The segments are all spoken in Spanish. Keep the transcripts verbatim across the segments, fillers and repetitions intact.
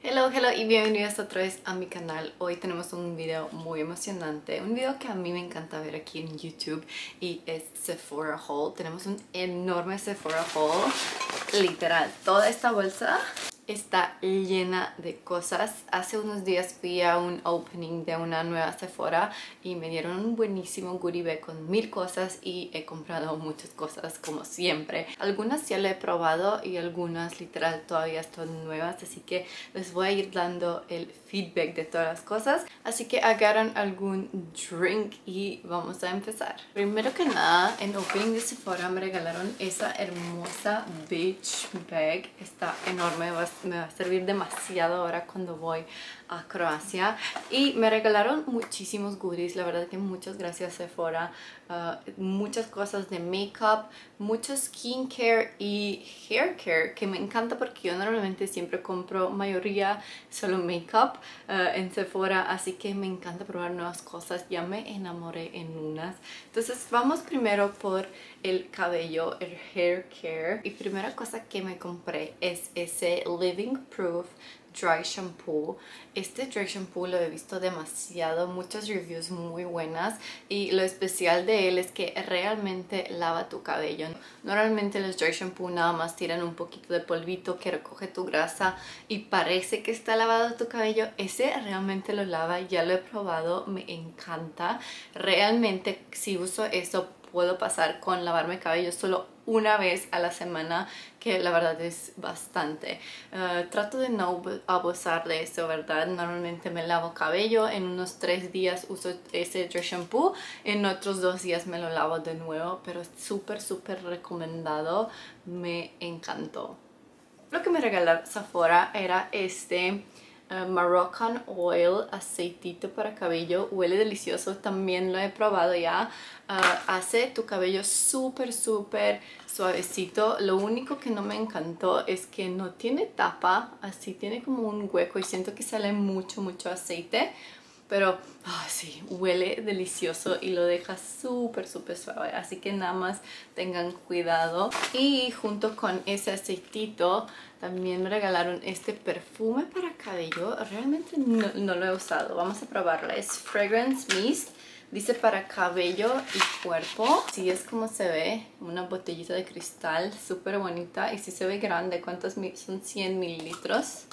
Hello, hello y bienvenidos otra vez a mi canal. Hoy tenemos un video muy emocionante, un video que a mí me encanta ver aquí en YouTube y es Sephora haul. Tenemos un enorme Sephora haul, literal, toda esta bolsa está llena de cosas. Hace unos días fui a un opening de una nueva Sephora y me dieron un buenísimo goodie bag con mil cosas y he comprado muchas cosas como siempre. Algunas ya le he probado y algunas literal todavía están nuevas, así que les voy a ir dando el feedback de todas las cosas. Así que agarran algún drink y vamos a empezar. Primero que nada, en opening de Sephora me regalaron esa hermosa beach bag. Está enorme, me va a servir demasiado ahora cuando voy a Croacia. Y me regalaron muchísimos goodies, la verdad que muchas gracias Sephora. Uh, muchas cosas de makeup, mucho skincare y hair care, que me encanta porque yo normalmente siempre compro mayoría solo makeup uh, en Sephora, así que me encanta probar nuevas cosas. Ya me enamoré en unas. Entonces vamos primero por el cabello, el hair care, y primera cosa que me compré es ese Living Proof Dry Shampoo. Este Dry Shampoo lo he visto demasiado, muchas reviews muy buenas, y lo especial de él es que realmente lava tu cabello. Normalmente los Dry Shampoo nada más tiran un poquito de polvito que recoge tu grasa y parece que está lavado tu cabello. Ese realmente lo lava, ya lo he probado, me encanta. Realmente si uso eso puedo pasar con lavarme el cabello solo una vez a la semana, que la verdad es bastante. Uh, trato de no abusar de eso, ¿verdad? Normalmente me lavo cabello, en unos tres días uso ese dry shampoo, en otros dos días me lo lavo de nuevo, pero es súper, súper recomendado. Me encantó. Lo que me regaló Sephora era este Uh, Moroccan Oil, aceitito para cabello. Huele delicioso, también lo he probado ya. Uh, hace tu cabello súper súper suavecito. Lo único que no me encantó es que no tiene tapa, así tiene como un hueco y siento que sale mucho mucho aceite. Pero oh, sí, huele delicioso y lo deja súper súper suave, así que nada más tengan cuidado. Y junto con ese aceitito también me regalaron este perfume para cabello. Realmente no, no lo he usado, vamos a probarla. Es Fragrance Mist, dice para cabello y cuerpo. Sí, es como se ve, una botellita de cristal súper bonita, y sí se ve grande. ¿Cuántos son? cien mililitros.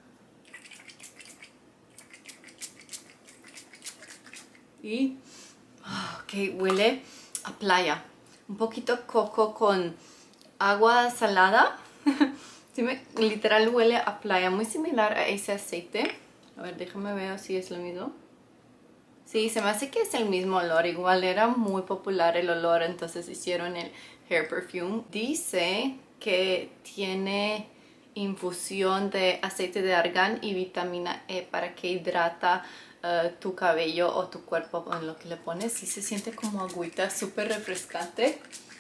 Y ok, huele a playa, un poquito coco con agua salada. Sí, me, literal huele a playa, muy similar a ese aceite. A ver, déjame ver si es lo mismo. Sí, se me hace que es el mismo olor, igual era muy popular el olor, entonces hicieron el hair perfume. Dice que tiene infusión de aceite de argán y vitamina E para que hidrata uh, tu cabello o tu cuerpo con lo que le pones. Sí se siente como agüita, súper refrescante.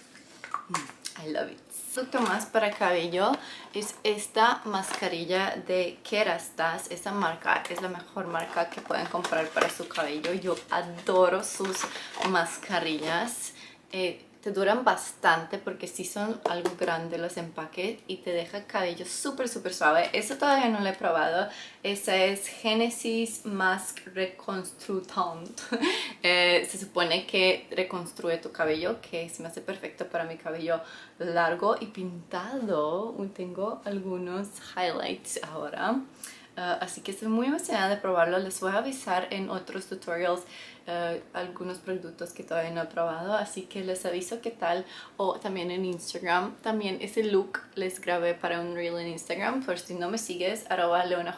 I love it. Producto más para cabello es esta mascarilla de Kerastase. Esta marca es la mejor marca que pueden comprar para su cabello. Yo adoro sus mascarillas. Eh, te duran bastante porque sí son algo grande los empaques y te deja el cabello súper súper suave. Eso todavía no lo he probado. Esa es Genesis Mask Reconstructant. eh, se supone que reconstruye tu cabello, que se me hace perfecto para mi cabello largo y pintado. Tengo algunos highlights ahora. Uh, así que estoy muy emocionada de probarlo. Les voy a avisar en otros tutorials uh, algunos productos que todavía no he probado, así que les aviso qué tal. O también en Instagram, también ese look les grabé para un reel en Instagram. Por si no me sigues, arroba leonajz,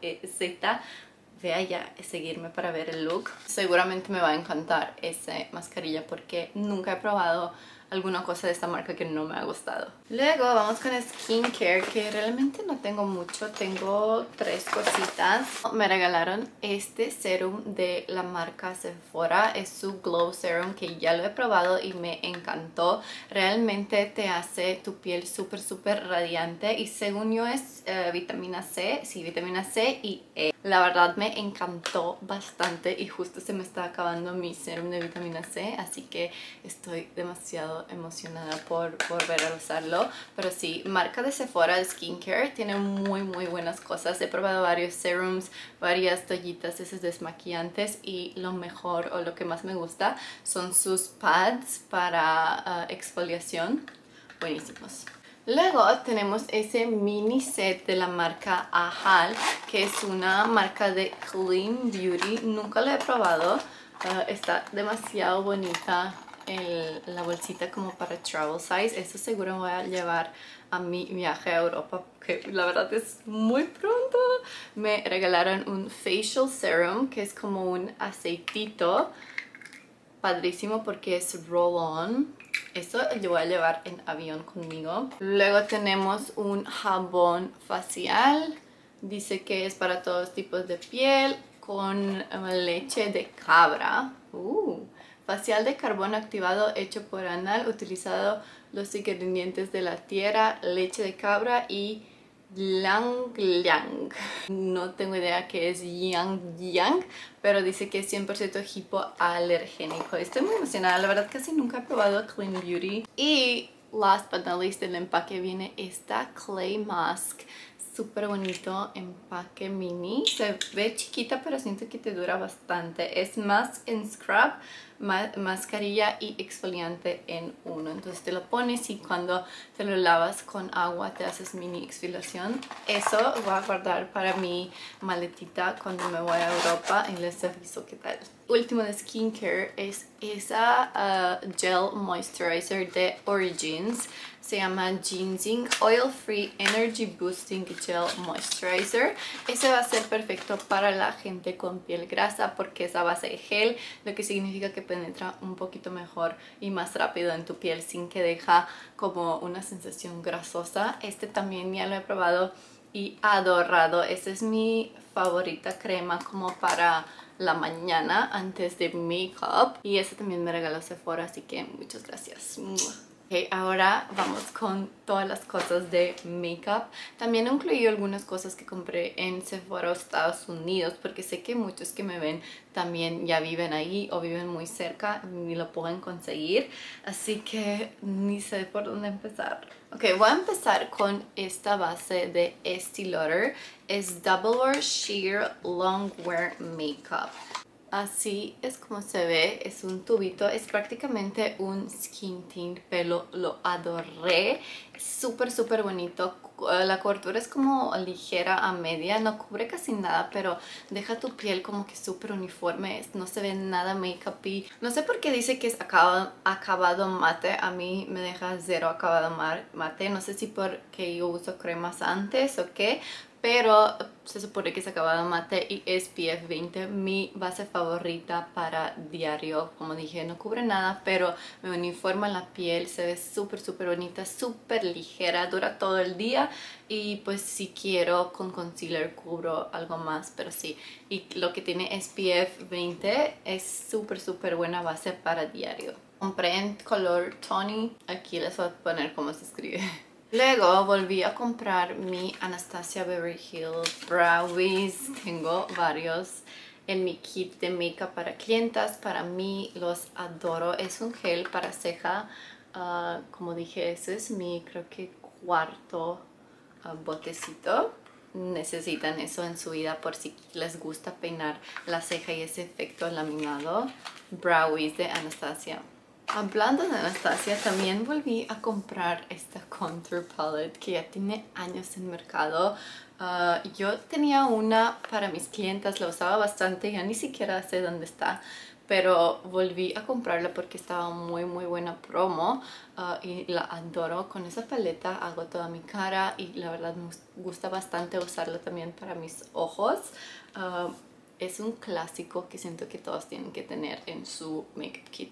ve allá a seguirme para ver el look. Seguramente me va a encantar esa mascarilla porque nunca he probado alguna cosa de esta marca que no me ha gustado. Luego vamos con skincare, que realmente no tengo mucho, tengo tres cositas. Me regalaron este serum de la marca Sephora, es su Glow Serum, que ya lo he probado y me encantó. Realmente te hace tu piel súper súper radiante y según yo es uh, vitamina C, sí, vitamina C y E. La verdad me encantó bastante y justo se me está acabando mi serum de vitamina C, así que estoy demasiado demasiado emocionada por volver a usarlo. Pero sí, marca de Sephora de skincare, tiene muy muy buenas cosas. He probado varios serums, varias toallitas esos desmaquillantes y lo mejor o lo que más me gusta son sus pads para uh, exfoliación. Buenísimos. Luego tenemos ese mini set de la marca Ahal, que es una marca de Clean Beauty. Nunca la he probado. Uh, está demasiado bonita el, la bolsita como para travel size. Eso seguro voy a llevar a mi viaje a Europa, porque la verdad es muy pronto. Me regalaron un facial serum, que es como un aceitito. Padrísimo porque es roll-on. Eso yo voy a llevar en avión conmigo. Luego tenemos un jabón facial. Dice que es para todos tipos de piel con leche de cabra. Uh, facial de carbón activado hecho por Anal, utilizado los ingredientes de la tierra, leche de cabra y Lang Lang. No tengo idea qué es Yang Yang, pero dice que es cien por ciento hipoalergénico. Estoy muy emocionada, la verdad casi nunca he probado Clean Beauty. Y last but not least, del empaque viene esta Clay Mask. Súper bonito, empaque mini. Se ve chiquita, pero siento que te dura bastante. Es mask en scrub, ma mascarilla y exfoliante en uno. Entonces te lo pones y cuando te lo lavas con agua te haces mini exfoliación. Eso voy a guardar para mi maletita cuando me voy a Europa y les aviso qué tal. Último de skincare es esa uh, gel moisturizer de Origins. Se llama Ginseng Oil Free Energy Boosting Gel Moisturizer. Ese va a ser perfecto para la gente con piel grasa porque es a base de gel, lo que significa que penetra un poquito mejor y más rápido en tu piel sin que deja como una sensación grasosa. Este también ya lo he probado y adorado. Esta es mi favorita crema como para la mañana antes de make-up. Y este también me regaló Sephora, así que muchas gracias. Ok, ahora vamos con todas las cosas de makeup. También incluí algunas cosas que compré en Sephora, Estados Unidos, porque sé que muchos que me ven también ya viven ahí o viven muy cerca y lo pueden conseguir. Así que ni sé por dónde empezar. Ok, voy a empezar con esta base de Estee Lauder. Es Double Wear Sheer Long Wear Makeup. Así es como se ve, es un tubito, es prácticamente un skin tint, pero lo adoré, es súper súper bonito. La cobertura es como ligera a media, no cubre casi nada, pero deja tu piel como que súper uniforme, no se ve nada make-up y no sé por qué dice que es acabado, acabado mate. A mí me deja cero acabado mate, no sé si porque yo uso cremas antes o qué, pero se supone que es acabado mate y S P F veinte, mi base favorita para diario. Como dije, no cubre nada, pero me uniforma la piel, se ve súper súper bonita, súper ligera, dura todo el día y pues si quiero con concealer cubro algo más, pero sí. Y lo que tiene S P F veinte es súper súper buena base para diario. Compré en color Tawny, aquí les voy a poner cómo se escribe. Luego volví a comprar mi Anastasia Beverly Hills Brow Wiz. Tengo varios en mi kit de makeup para clientas. Para mí los adoro. Es un gel para ceja. Uh, como dije, ese es mi creo que cuarto uh, botecito. Necesitan eso en su vida por si les gusta peinar la ceja y ese efecto laminado. Brow Wiz de Anastasia. Hablando de Anastasia, también volví a comprar esta contour palette que ya tiene años en mercado. Uh, yo tenía una para mis clientas, la usaba bastante, ya ni siquiera sé dónde está, pero volví a comprarla porque estaba muy muy buena promo uh, y la adoro. Con esa paleta hago toda mi cara y la verdad me gusta bastante usarla también para mis ojos. Uh, es un clásico que siento que todos tienen que tener en su makeup kit.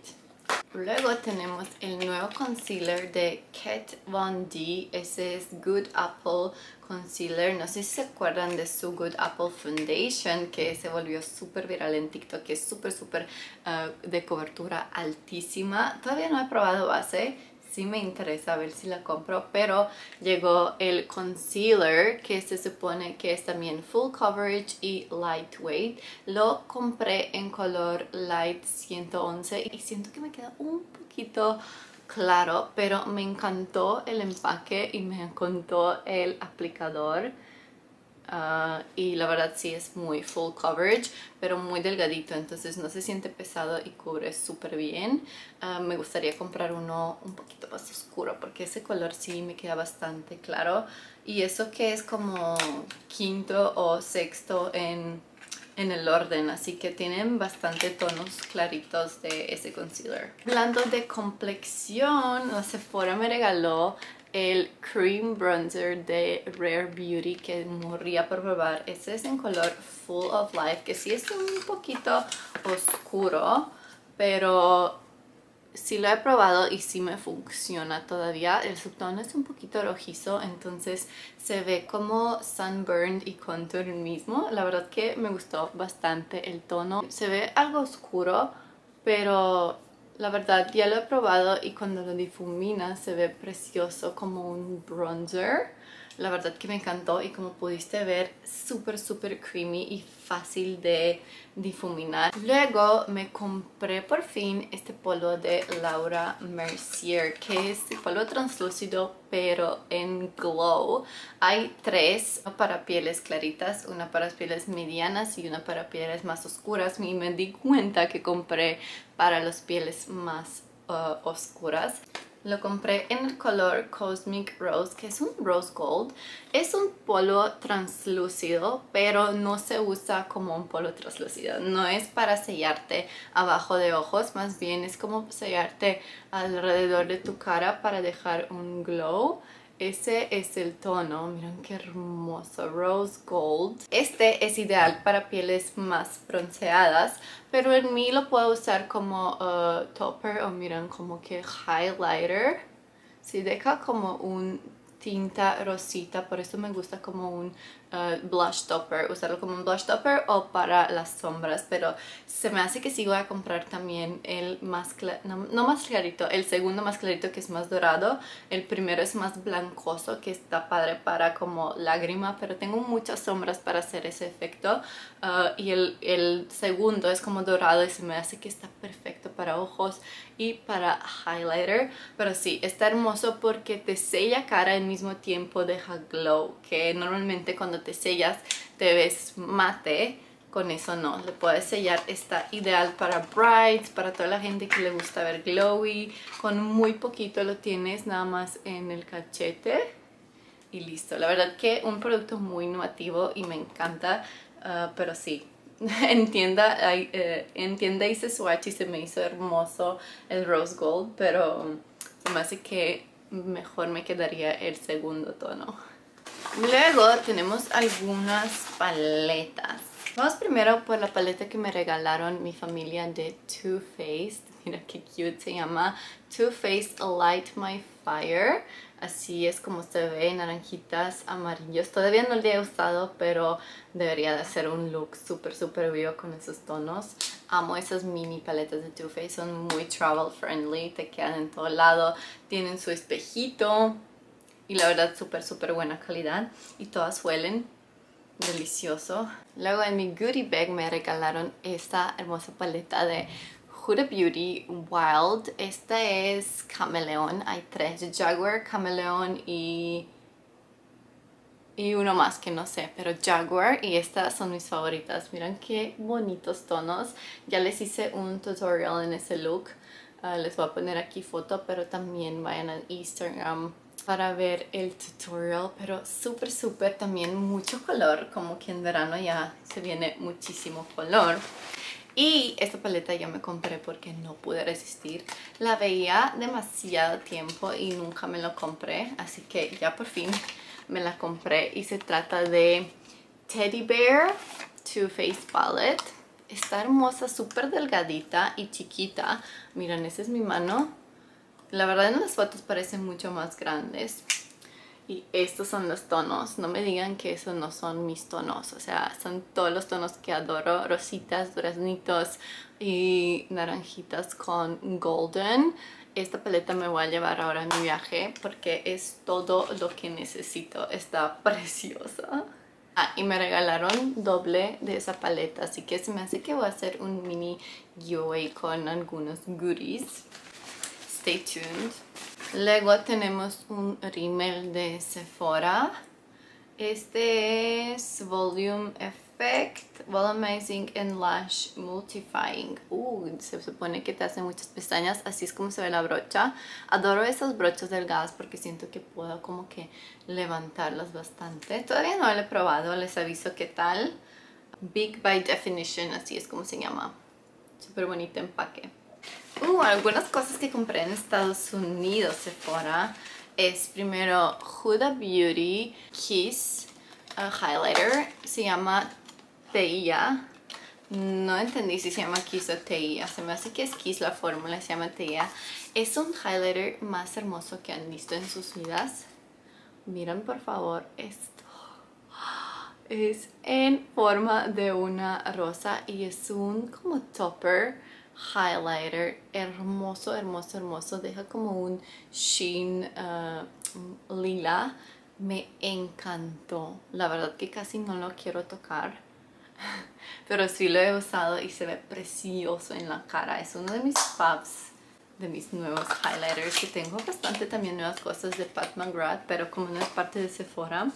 Luego tenemos el nuevo concealer de Kat Von D. Ese es Good Apple Concealer. No sé si se acuerdan de su Good Apple Foundation, que se volvió súper viral en TikTok, que es súper súper uh, de cobertura altísima. Todavía no he probado base. Sí me interesa ver si la compro, pero llegó el concealer que se supone que es también full coverage y lightweight. Lo compré en color light ciento once y siento que me queda un poquito claro, pero me encantó el empaque y me encantó el aplicador. Uh, y la verdad sí es muy full coverage, pero muy delgadito, entonces no se siente pesado y cubre súper bien. Uh, me gustaría comprar uno un poquito más oscuro porque ese color sí me queda bastante claro, y eso que es como quinto o sexto en, en el orden, así que tienen bastante tonos claritos de ese concealer. Hablando de complexión, la Sephora me regaló el Cream Bronzer de Rare Beauty que moría por probar. Este es en color Full of Life, que sí es un poquito oscuro, pero sí lo he probado y sí me funciona todavía. El subtono es un poquito rojizo, entonces se ve como sunburned y contour mismo. La verdad que me gustó bastante el tono. Se ve algo oscuro, pero la verdad ya lo he probado y cuando lo difumina se ve precioso como un bronzer. La verdad que me encantó y como pudiste ver, súper súper creamy y fácil de difuminar. Luego me compré por fin este polvo de Laura Mercier, que es polvo translúcido pero en glow. Hay tres, una para pieles claritas, una para pieles medianas y una para pieles más oscuras. Y me di cuenta que compré para las pieles más uh, oscuras. Lo compré en el color Cosmic Rose, que es un rose gold. Es un polvo translúcido, pero no se usa como un polvo translúcido. No es para sellarte abajo de ojos, más bien es como sellarte alrededor de tu cara para dejar un glow. Ese es el tono, miren qué hermoso, Rose Gold. Este es ideal para pieles más bronceadas, pero en mí lo puedo usar como uh, topper o miren como que highlighter. Si deja como un tinta rosita, por eso me gusta como un uh, blush topper, usarlo como un blush topper o para las sombras, pero se me hace que sí voy a comprar también el más no, no más clarito, el segundo más clarito que es más dorado. El primero es más blancoso, que está padre para como lágrima, pero tengo muchas sombras para hacer ese efecto, uh, y el, el segundo es como dorado y se me hace que está perfecto para ojos y para highlighter. Pero sí, está hermoso porque te sella cara, al mismo tiempo deja glow, que normalmente cuando te sellas te ves mate. Con eso no, le puedes sellar. Está ideal para brides, para toda la gente que le gusta ver glowy. Con muy poquito lo tienes nada más en el cachete y listo. La verdad que un producto muy innovativo y me encanta, uh, pero sí, en tienda, eh, en tienda hice swatch y se me hizo hermoso el Rose Gold, pero se me hace que mejor me quedaría el segundo tono. Luego tenemos algunas paletas. Vamos primero por la paleta que me regalaron mi familia de Too Faced. Mira qué cute, se llama Too Faced Light My Fire. Así es como se ve, naranjitas, amarillos. Todavía no lo he usado, pero debería de hacer un look súper súper vivo con esos tonos. Amo esas mini paletas de Too Faced, son muy travel friendly, te quedan en todo lado. Tienen su espejito y la verdad súper súper buena calidad. Y todas huelen delicioso. Luego en mi goodie bag me regalaron esta hermosa paleta de Huda Beauty Wild. Esta es Camaleón. Hay tres, Jaguar, Camaleón y y uno más que no sé, pero Jaguar, y estas son mis favoritas. Miren qué bonitos tonos. Ya les hice un tutorial en ese look. Uh, les voy a poner aquí foto, pero también vayan a Instagram para ver el tutorial. Pero súper súper también mucho color, como que en verano ya se viene muchísimo color. Y esta paleta yo me compré porque no pude resistir. La veía demasiado tiempo y nunca me lo compré, así que ya por fin me la compré. Y se trata de Teddy Bear Too Faced Palette. Está hermosa, súper delgadita y chiquita. Miren, esa es mi mano. La verdad en las fotos parecen mucho más grandes. Y estos son los tonos. No me digan que esos no son mis tonos. O sea, son todos los tonos que adoro. Rositas, duraznitos y naranjitas con golden. Esta paleta me voy a llevar ahora en mi viaje porque es todo lo que necesito. Está preciosa. Ah, y me regalaron doble de esa paleta. Así que se me hace que voy a hacer un mini giveaway con algunos goodies. stay tuned. Luego tenemos un rímel de Sephora. Este es Volume Effect Volumizing and Lash Multifying. Uh, se supone que te hace muchas pestañas. Así es como se ve la brocha. Adoro esas brochas delgadas porque siento que puedo como que levantarlas bastante. Todavía no lo he probado, les aviso qué tal. Big by Definition, así es como se llama. Súper bonito empaque. Uh, algunas cosas que compré en Estados Unidos Sephora es primero Huda Beauty Kiss uh, Highlighter. Se llama Teia. No entendí si se llama Kiss o Teia. Se me hace que es Kiss la fórmula, se llama Teia. Es un highlighter más hermoso que han visto en sus vidas. Miren por favor esto. Es en forma de una rosa y es un como topper highlighter hermoso, hermoso, hermoso. Deja como un sheen uh, lila. Me encantó. La verdad que casi no lo quiero tocar, pero sí lo he usado y se ve precioso en la cara. Es uno de mis faves, de mis nuevos highlighters, que tengo bastante también nuevas cosas de Pat McGrath, pero como no es parte de Sephora,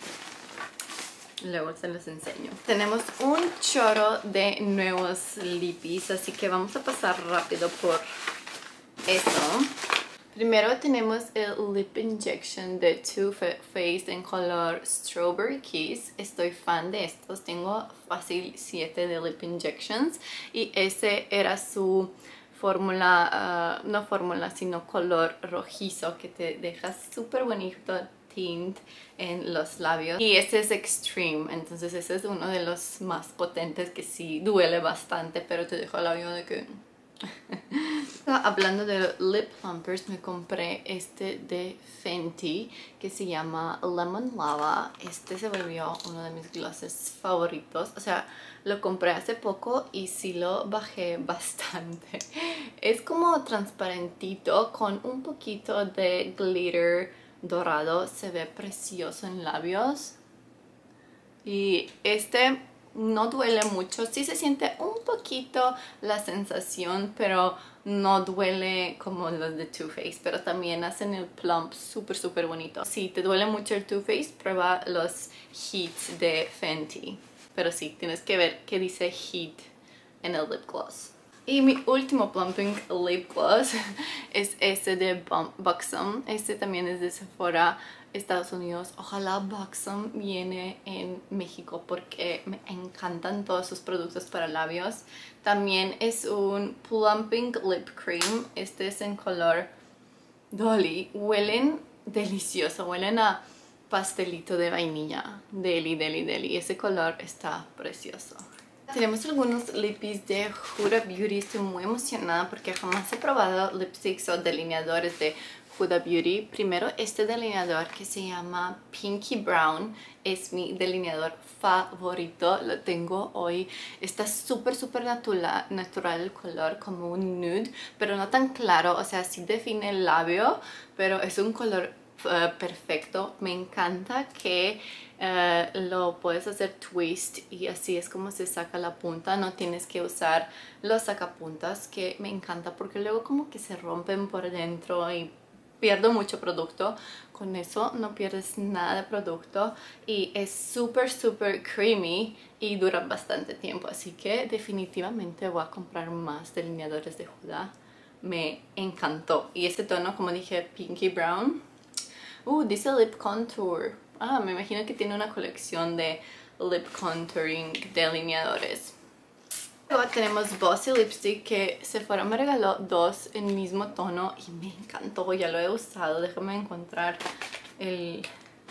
luego se los enseño. Tenemos un chorro de nuevos lippies, así que vamos a pasar rápido por eso. Primero tenemos el Lip Injection de Too Faced en color Strawberry Kiss. Estoy fan de estos, tengo fácil siete de Lip Injections y ese era su fórmula, uh, no fórmula, sino color rojizo que te deja súper bonito tint en los labios. Y este es Extreme, entonces ese es uno de los más potentes que sí duele bastante, pero te deja el labio de que... Hablando de lip plumpers, me compré este de Fenty que se llama Lemon Lava. Este se volvió uno de mis glosses favoritos. O sea, lo compré hace poco y sí lo bajé bastante. Es como transparentito con un poquito de glitter dorado. Se ve precioso en labios. Y este no duele mucho. Sí se siente un poquito la sensación, pero no duele como los de Too Faced. Pero también hacen el plump súper súper bonito. Si te duele mucho el Too Faced, prueba los Heat de Fenty. Pero sí, tienes que ver qué dice Heat en el lip gloss. Y mi último plumping lip gloss es este de Buxom. Este también es de Sephora, Estados Unidos. Ojalá Buxom viene en México porque me encantan todos sus productos para labios. También es un plumping lip cream. Este es en color Dolly. Huelen delicioso, huelen a pastelito de vainilla. Deli, deli, deli. Ese color está precioso. Tenemos algunos lippies de Huda Beauty. Estoy muy emocionada porque jamás he probado lipsticks o delineadores de Huda Beauty. Primero, este delineador que se llama Pinky Brown es mi delineador favorito. Lo tengo hoy. Está súper súper natural, natural el color, como un nude, pero no tan claro. O sea, sí define el labio, pero es un color uh, perfecto. Me encanta que Uh, lo puedes hacer twist y así es como se saca la punta. No tienes que usar los sacapuntas, que me encanta porque luego como que se rompen por dentro y pierdo mucho producto. Con eso no pierdes nada de producto y es súper súper creamy y dura bastante tiempo, así que definitivamente voy a comprar más delineadores de Huda. Me encantó. Y este tono, como dije, Pinky Brown. Uh, dice Lip Contour. Ah, me imagino que tiene una colección de lip contouring delineadores. Luego tenemos Bossy Lipstick, que Sephora me regaló dos en mismo tono y me encantó. Ya lo he usado. Déjame encontrar el,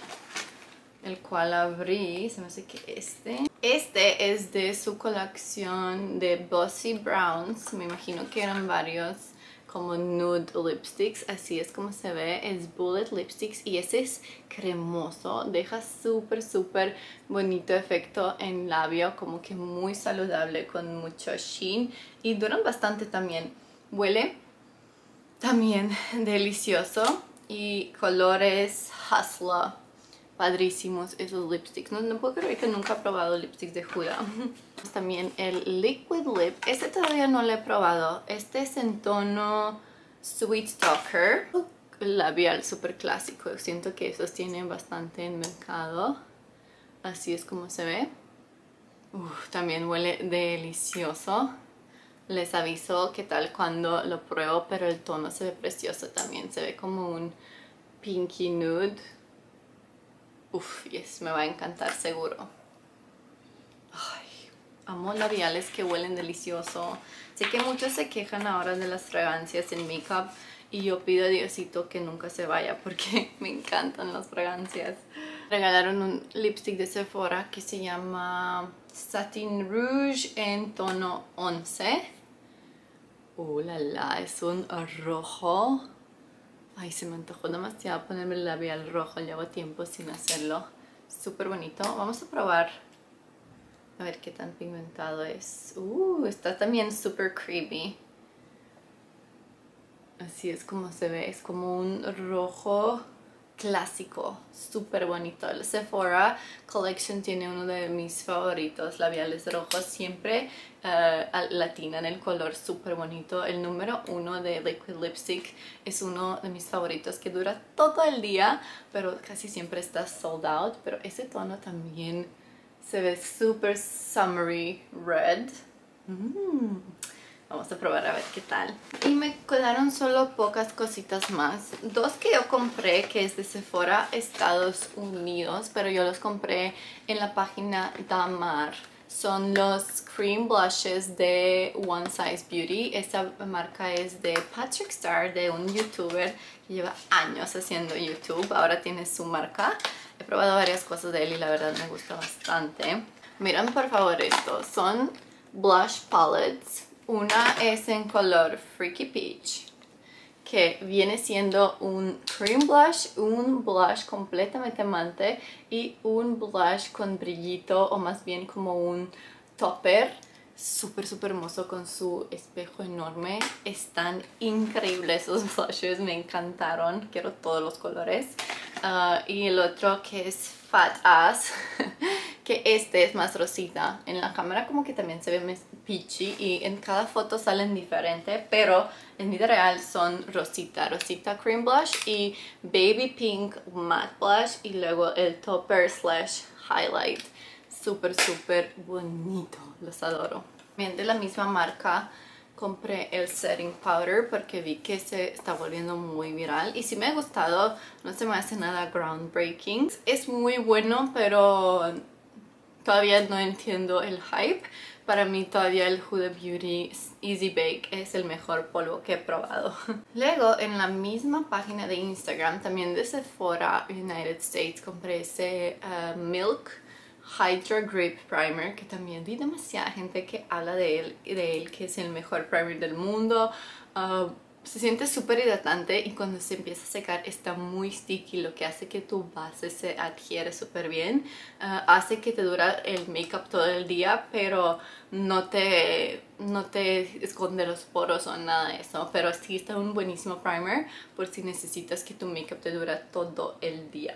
el cual abrí. Se me hace que este. Este es de su colección de Bossy Browns. Me imagino que eran varios como nude lipsticks, así es como se ve. Es bullet lipsticks y ese es cremoso, deja súper súper bonito efecto en labio, como que muy saludable con mucho sheen y duran bastante también. Huele también delicioso y colores Hustler, padrísimos esos lipsticks. No, no puedo creer que nunca he probado lipsticks de Huda. También el Liquid Lip. Este todavía no lo he probado. Este es en tono Sweet Talker. Labial súper clásico. Siento que esos tienen bastante en mercado. Así es como se ve. Uf, también huele delicioso. Les aviso qué tal cuando lo pruebo, pero el tono se ve precioso también. Se ve como un pinky nude. Uf, yes, me va a encantar seguro. Ay, amo labiales que huelen delicioso. Sé que muchos se quejan ahora de las fragancias en makeup y yo pido a Diosito que nunca se vaya porque me encantan las fragancias. Regalaron un lipstick de Sephora que se llama Satin Rouge en tono once. ¡Uh, la la! Es un rojo. Ay, se me antojó demasiado ponerme el labial rojo. Llevo tiempo sin hacerlo. Súper bonito. Vamos a probar. A ver qué tan pigmentado es. Uh, está también súper creamy. Así es como se ve. Es como un rojo clásico. Súper bonito. El Sephora Collection tiene uno de mis favoritos labiales rojos. Siempre uh, latinan el color súper bonito. El número uno de Liquid Lipstick es uno de mis favoritos que dura todo el día, pero casi siempre está sold out. Pero ese tono también se ve súper summery red. Mm. Vamos a probar a ver qué tal. Y me quedaron solo pocas cositas más. Dos que yo compré, que es de Sephora Estados Unidos, pero yo los compré en la página Damar. Son los cream blushes de One Size Beauty. Esta marca es de Patrick Star, de un youtuber que lleva años haciendo YouTube. Ahora tiene su marca. He probado varias cosas de él y la verdad me gusta bastante. Miren por favor esto. Son blush palettes. Una es en color Freaky Peach, que viene siendo un cream blush, un blush completamente mate y un blush con brillito, o más bien como un topper. Súper, súper hermoso con su espejo enorme. Están increíbles esos blushes, me encantaron. Quiero todos los colores. Uh, y el otro que es Fat Ass, que este es más rosita. En la cámara como que también se ve más peachy y en cada foto salen diferente, pero en vida real son rosita, rosita cream blush y baby pink matte blush y luego el topper slash highlight. Súper, súper bonito, los adoro. También de la misma marca compré el setting powder porque vi que se está volviendo muy viral y sí me ha gustado, no se me hace nada groundbreaking. Es muy bueno, pero todavía no entiendo el hype. Para mí todavía el Huda Beauty Easy Bake es el mejor polvo que he probado. Luego en la misma página de Instagram, también de Sephora United States, compré ese uh, Milk Hydra Grip Primer, que también vi demasiada gente que habla de él, de él que es el mejor primer del mundo. Uh, se siente súper hidratante y cuando se empieza a secar está muy sticky, lo que hace que tu base se adhiere súper bien. Uh, hace que te dura el makeup todo el día, pero no te, no te esconde los poros o nada de eso. Pero sí está un buenísimo primer por si necesitas que tu makeup te dura todo el día.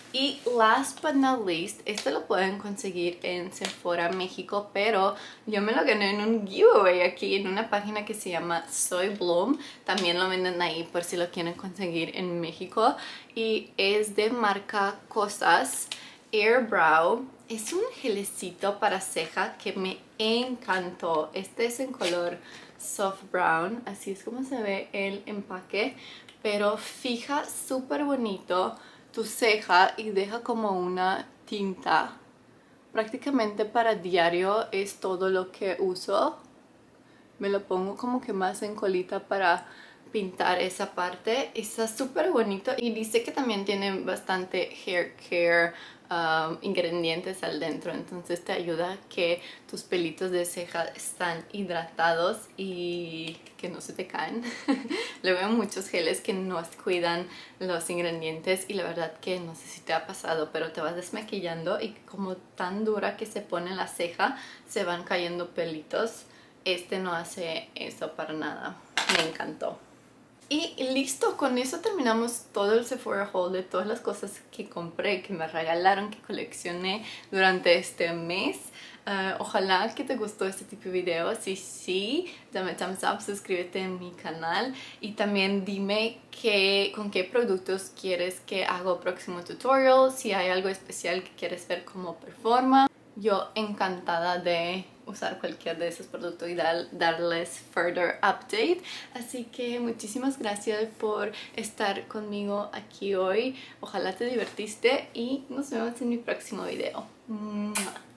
Y last but not least, este lo pueden conseguir en Sephora México, pero yo me lo gané en un giveaway aquí en una página que se llama Soy Bloom. También lo venden ahí por si lo quieren conseguir en México. Y es de marca Cosas Air Brow. Es un gelecito para ceja que me encantó. Este es en color soft brown, así es como se ve el empaque, pero fija súper bonito tu ceja y deja como una tinta. Prácticamente para diario es todo lo que uso. Me lo pongo como que más en colita para pintar esa parte. Está súper bonito y dice que también tiene bastante hair care um, ingredientes al dentro, entonces te ayuda a que tus pelitos de ceja están hidratados y que no se te caen. Luego hay muchos geles que no cuidan los ingredientes y la verdad que no sé si te ha pasado, pero te vas desmaquillando y como tan dura que se pone la ceja se van cayendo pelitos. Este no hace eso para nada. Me encantó. Y listo, con eso terminamos todo el Sephora haul de todas las cosas que compré, que me regalaron, que coleccioné durante este mes. Uh, ojalá que te gustó este tipo de video. Si sí, dame thumbs up, suscríbete a mi canal y también dime que, con qué productos quieres que haga el próximo tutorial, si hay algo especial que quieres ver cómo performa. Yo encantada de usar cualquier de esos productos y dar, darles further update. Así que muchísimas gracias por estar conmigo aquí hoy. Ojalá te divertiste y nos vemos en mi próximo video. ¡Mua!